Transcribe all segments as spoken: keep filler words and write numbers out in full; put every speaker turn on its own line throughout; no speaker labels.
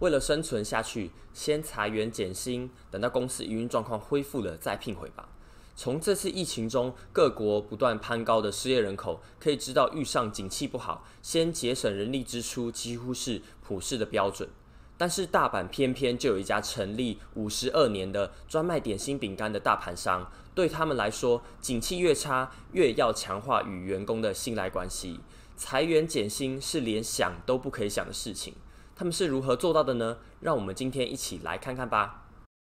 为了生存下去，先裁员减薪，等到公司营运状况恢复了再聘回吧。从这次疫情中各国不断攀高的失业人口，可以知道遇上景气不好，先节省人力支出几乎是普世的标准。但是大阪偏偏就有一家成立五十二年的专卖点心饼干的大盘商，对他们来说，景气越差，越要强化与员工的信赖关系。裁员减薪是连想都不可以想的事情，他们是如何做到的呢？让我们今天一起来看看吧。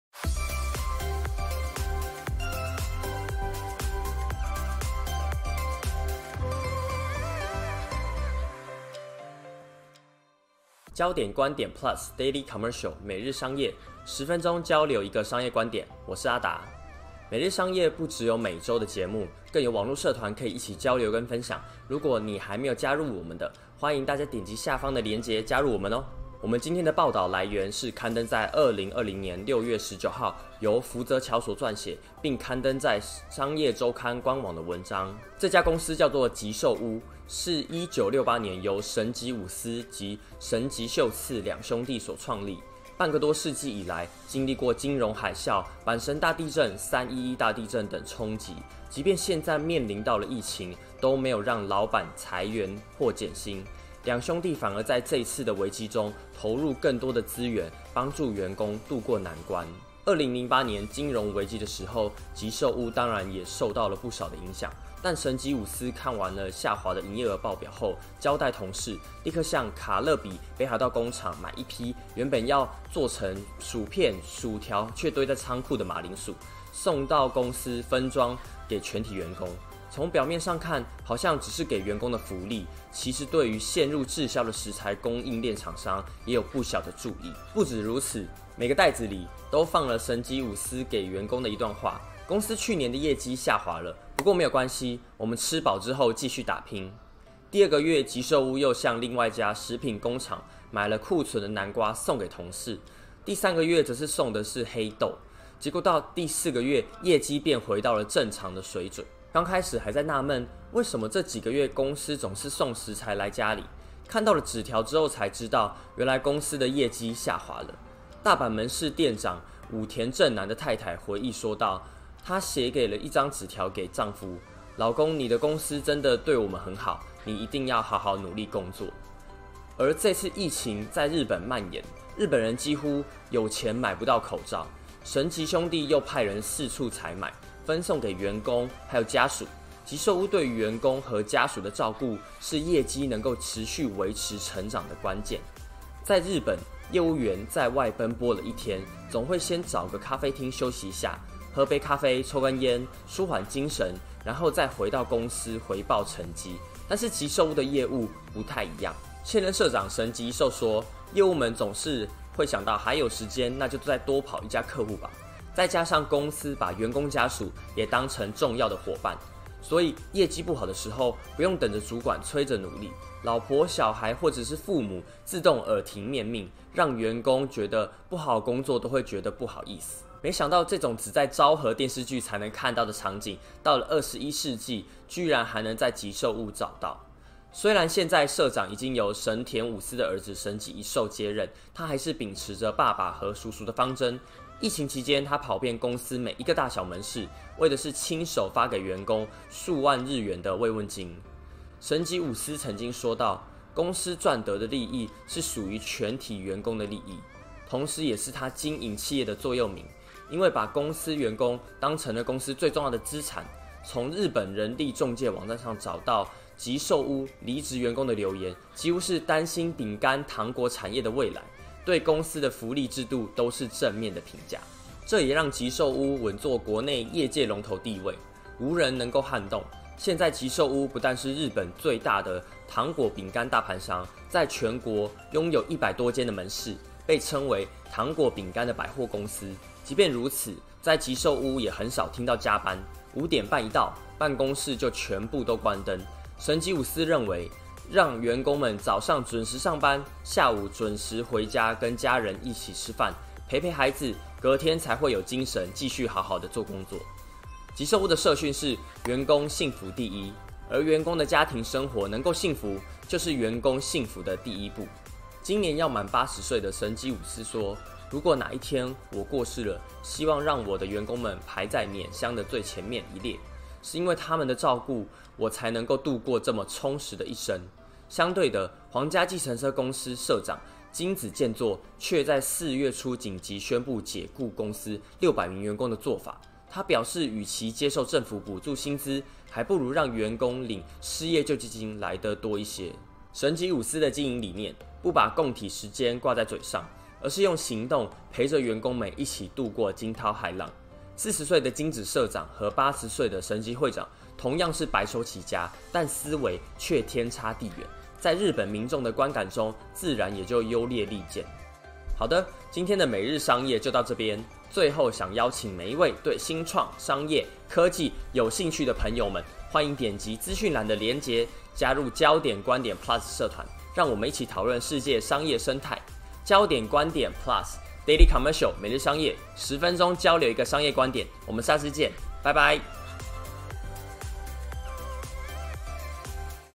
焦点观点 Plus Daily Commercial 每日商业，十分钟交流一个商业观点。我是阿达。每日商业不只有每周的节目，更有网络社团可以一起交流跟分享。如果你还没有加入我们的，欢迎大家点击下方的连结加入我们哦。我们今天的报道来源是刊登在二零二零年六月十九号，由福泽桥所撰写，并刊登在商业周刊官网的文章。这家公司叫做吉寿屋，是一九六八年由神吉武司及神吉秀次两兄弟所创立。半个多世纪以来，经历过金融海啸、阪神大地震、三一一大地震等冲击，即便现在面临到了疫情，都没有让老板裁员或减薪。两兄弟反而在这一次的危机中投入更多的资源，帮助员工渡过难关。二零零八年金融危机的时候，吉寿屋当然也受到了不少的影响。但神吉武司看完了下滑的营业额报表后，交代同事立刻向卡乐比北海道工厂买一批原本要做成薯片、薯条却堆在仓库的马铃薯，送到公司分装给全体员工。从表面上看，好像只是给员工的福利，其实对于陷入滞销的食材供应链厂商也有不小的注意。不止如此，每个袋子里都放了神吉武司给员工的一段话：公司去年的业绩下滑了，不过没有关系，我们吃饱之后继续打拼。第二个月，吉寿屋又向另外一家食品工厂买了库存的南瓜送给同事。第三个月则是送的是黑豆。结果到第四个月，业绩便回到了正常的水准。刚开始还在纳闷，为什么这几个月公司总是送食材来家里？看到了纸条之后才知道，原来公司的业绩下滑了。大阪门市店长武田正男的太太回忆说道，她写给了一张纸条给丈夫：老公，你的公司真的对我们很好，你一定要好好努力工作。而这次疫情在日本蔓延，日本人几乎有钱买不到口罩，神吉兄弟又派人四处采买，分送给员工还有家属。吉寿屋对于员工和家属的照顾，是业绩能够持续维持成长的关键。在日本，业务员在外奔波了一天，总会先找个咖啡厅休息一下，喝杯咖啡，抽根烟，舒缓精神，然后再回到公司回报成绩。但是吉寿屋的业务不太一样。现任社长神吉寿说，业务们总是会想到还有时间，那就再多跑一家客户吧。再加上公司把员工家属也当成重要的伙伴，所以业绩不好的时候，不用等着主管催着努力，老婆、小孩或者是父母自动耳提面命，让员工觉得不好工作都会觉得不好意思。没想到这种只在昭和电视剧才能看到的场景，到了二十一世纪，居然还能在吉寿屋找到。虽然现在社长已经由神田武司的儿子神吉一寿接任，他还是秉持着爸爸和叔叔的方针。疫情期间，他跑遍公司每一个大小门市，为的是亲手发给员工数万日元的慰问金。神吉武司曾经说道，公司赚得的利益是属于全体员工的利益，同时也是他经营企业的座右铭。因为把公司员工当成了公司最重要的资产。从日本人力中介网站上找到吉寿屋离职员工的留言，几乎是担心饼干糖果产业的未来，对公司的福利制度都是正面的评价。这也让吉寿屋稳坐国内业界龙头地位，无人能够撼动。现在吉寿屋不但是日本最大的糖果饼干大盘商，在全国拥有一百多间的门市，被称为糖果饼干的百货公司。即便如此，在吉寿屋也很少听到加班，五点半一到，办公室就全部都关灯。神吉武司认为，让员工们早上准时上班，下午准时回家跟家人一起吃饭，陪陪孩子，隔天才会有精神继续好好的做工作。吉寿屋的社训是员工幸福第一，而员工的家庭生活能够幸福，就是员工幸福的第一步。 今年要满八十岁的神吉伍斯说，如果哪一天我过世了，希望让我的员工们排在碾香的最前面一列，是因为他们的照顾，我才能够度过这么充实的一生。相对的，皇家计程车公司社长金子健作却在四月初紧急宣布解雇公司六百名员工的做法。他表示，与其接受政府补助薪资，还不如让员工领失业救济金来得多一些。神吉伍斯的经营理念，不把共体时间挂在嘴上，而是用行动陪着员工们一起度过惊涛骇浪。四十岁的金子社长和八十岁的神吉会长同样是白手起家，但思维却天差地远，在日本民众的观感中，自然也就优劣利见。好的，今天的每日商业就到这边。最后，想邀请每一位对新创、商业、科技有兴趣的朋友们，欢迎点击资讯栏的连结，加入焦点观点 Plus 社团，让我们一起讨论世界商业生态。焦点观点 Plus Daily Commercial 每日商业，十分钟交流一个商业观点。我们下次见，拜拜。